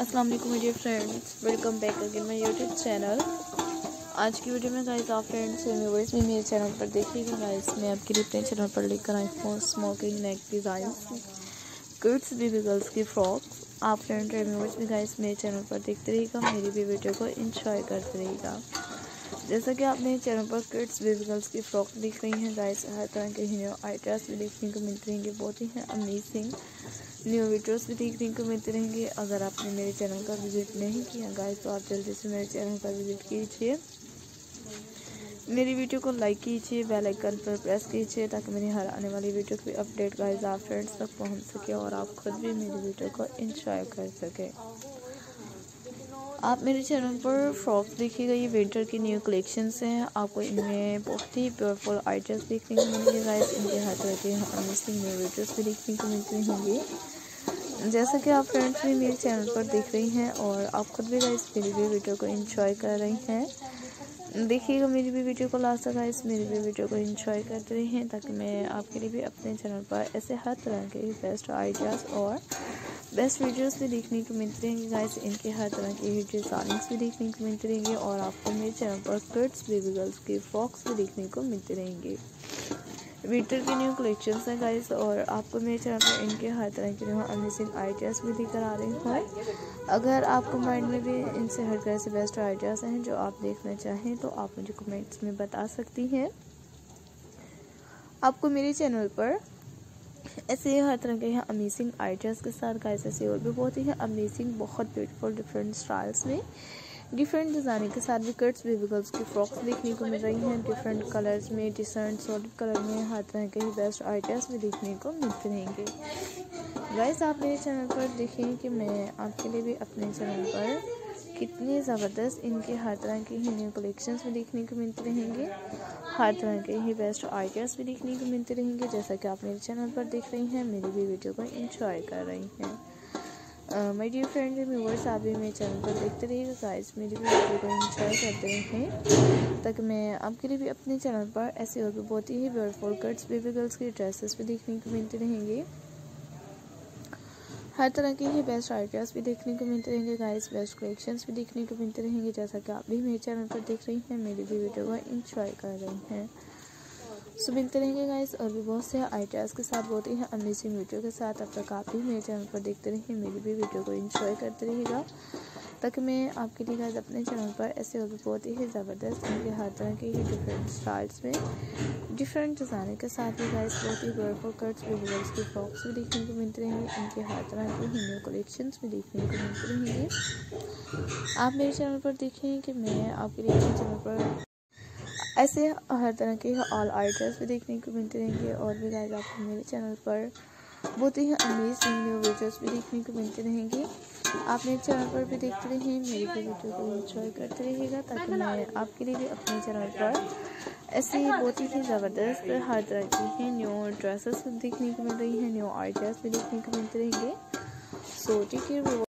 अस्सलाम वालेकुम मेरे friends, welcome back again my YouTube channel. आज की वीडियो में गाइस आप फ्रेंड्स व्यूअर्स भी मेरे चैनल पर देखिएगा। गाइस मैं आपके लिए अपने चैनल पर लेकर आई हूँ smocking neck design kids baby girls की फ्रॉक। आप फ्रेंड व्यूअर्स भी गाइस मेरे चैनल पर देखते रहिएगा, मेरी भी वीडियो को इंजॉय करते रहिएगा। जैसा कि आप मेरे चैनल पर किड्स बेबी गर्ल्स की फ्रॉक देख रही हैं गाइस, हर तरह के न्यू आइडियाज़ भी देखने को मिलते रहेंगे, बहुत ही अमेजिंग न्यू वीडियोस भी देखने को मिलते रहेंगे। अगर आपने मेरे चैनल का विजिट नहीं किया गाइस तो आप जल्दी से मेरे चैनल का विजिट कीजिए, मेरी वीडियो को लाइक कीजिए, बेल आइकन पर प्रेस कीजिए ताकि मेरी हर आने वाली वीडियो की अपडेट गाइस आप फ्रेंड्स तक पहुंच सके और आप खुद भी मेरी वीडियो को एंजॉय कर सके। आप मेरे चैनल पर फ्रॉक देखिएगा, ये विंटर की न्यू कलेक्शंस हैं। आपको इनमें बहुत ही ब्यूटीफुल आइडियाज़ देखने को मिलेंगे गाइस, इनके हर तरह के अमेजिंग न्यू वीडियोस भी देखने को मिलते रहेंगे। जैसा कि आप फ्रेंड्स भी मेरे चैनल पर देख रही हैं और आप खुद भी गाइस मेरी भी वीडियो को एंजॉय कर रही हैं, देखिएगा मेरी भी वीडियो को लास्ट तक गाइस मेरी भी वीडियो को एंजॉय करते रहें ताकि मैं आपके लिए भी अपने चैनल पर ऐसे हर तरह के बेस्ट आइडियाज़ और बेस्ट वीडियोस भी देखने को मिलते रहेंगे गाइस। इनके हर तरह के डिज़ाइंस भी देखने को मिलते रहेंगे और आपको मेरे चैनल पर किड्स बेबी गर्ल्स के फ्रॉक्स भी देखने को मिलते रहेंगे। विंटर की न्यू कलेक्शंस हैं गाइस और आपको मेरे चैनल पर इनके हर तरह के अमेजिंग आइडियाज़ भी लेकर आ रही हूँ। अगर आपको माइंड में भी इनसे हर तरह से बेस्ट आइडियाज़ हैं जो आप देखना चाहें तो आप मुझे कमेंट्स में बता सकती हैं। आपको मेरे चैनल पर ऐसे हर तरह के अमेजिंग आइडियाज़ के साथ गाइस ऐसे और भी बहुत ही अमेजिंग बहुत ब्यूटीफुल डिफरेंट स्टाइल्स में डिफरेंट डिज़ाइन के साथ भी किड्स बेबी गर्ल्स की फ्रॉक्स देखने को मिल रही हैं, डिफरेंट कलर्स में, डिफरेंट सॉलिड कलर में, हर तरह के बेस्ट आइडियाज़ भी देखने को मिलते रहेंगे गाइस। आप मेरे चैनल पर देखें कि मैं आपके लिए भी अपने चैनल पर कितनी ज़बरदस्त इनके हर तरह के ही न्यू कलेक्शंस भी देखने को मिलते रहेंगे, हर तरह के ही बेस्ट आइडियाज़ भी देखने को मिलते रहेंगे। जैसा कि आप मेरे चैनल पर देख रही हैं, मेरी भी वीडियो को एंजॉय कर रही हैं। माय डियर फ्रेंड व्यूअर्स, आप भी मेरे चैनल पर देखते रहिएगा गाइस, मेरी भी वीडियो को एंजॉय करते रहें ताकि मैं आपके लिए भी अपने चैनल पर ऐसे और भी बहुत ही ब्यूटीफुल किड्स बेबी गर्ल्स की ड्रेसेस भी देखने को मिलते रहेंगे, हर तरह के ही बेस्ट आइडियाज़ भी देखने को मिलते रहेंगे गाइस, बेस्ट कलेक्शंस भी देखने को मिलते रहेंगे। जैसा कि आप भी मेरे चैनल पर देख रही हैं, मेरी भी वीडियो को एंजॉय कर रही हैं। सो मिलते रहेंगे गाइस और भी बहुत से आइडियाज़ के साथ, बहुत ही अमेजिंग वीडियो के साथ। अब तक आप भी मेरे चैनल पर देखते रहिए, मेरी भी वीडियो को एंजॉय करते रहिएगा ताकि मैं आपके लिए गाइस अपने चैनल पर ऐसे और भी बहुत ही ज़बरदस्त इनके हर तरह के ही डिफरेंट स्टाइल्स में डिफरेंट डिज़ाइन के साथ ही गाइस बहुत ही ब्यूटीफुल किड्स बेबी गर्ल्स की फ्रॉक्स भी देखने को मिलते रहेंगे, इनके हर तरह के न्यू कलेक्शंस भी देखने को मिलते रहेंगे। आप मेरे चैनल पर देखें कि मैं आपके लिए अपने चैनल पर ऐसे हर तरह के ऑल आइडियाज़ भी देखने को मिलते रहेंगे और भी गाइस आपको मेरे चैनल पर बहुत ही अमेजिंग न्यू वीडियोस भी देखने को मिलते रहेंगे। आप मेरे चैनल पर भी देखते रहिए, मेरी भी वीडियो को एंजॉय करते रहिएगा ताकि मैं आपके लिए भी अपने चैनल पर ऐसे बहुत ही ज़बरदस्त हर तरह की न्यू ड्रेसेस देखने को मिल रही हैं, न्यू आइडियाज़ भी देखने को मिलते रहेंगे। So take care.